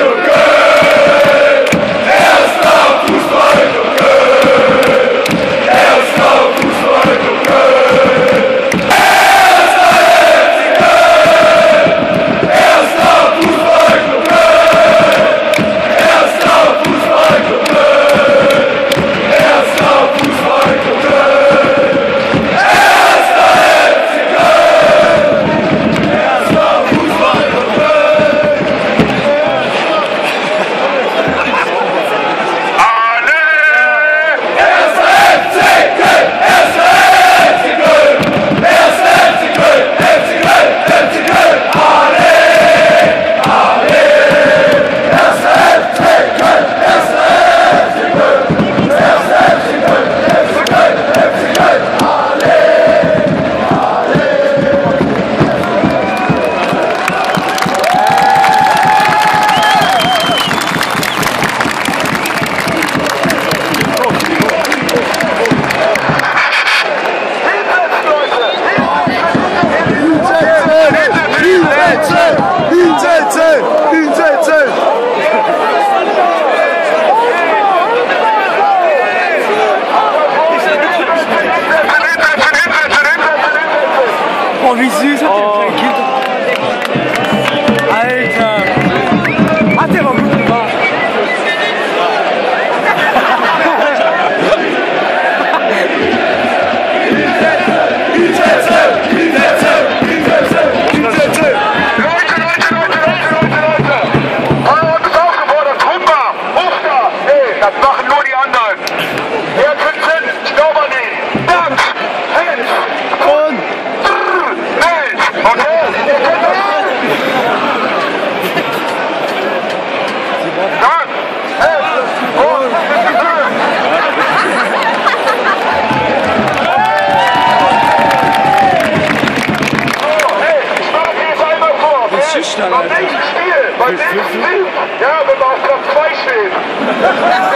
Oh, wie süß hat der kleine Kind. Alter. Hat der aber gut gemacht. Das machen nur die anderen. Wer kriegt hin? Stauberni. Dank. Hens. Und. Meld. Und Hens. Dank. Hens. Und. Hey, ich mache jetzt einmal vor. Beim nächsten Spiel. Ja, wenn wir auf Platz 2 stehen.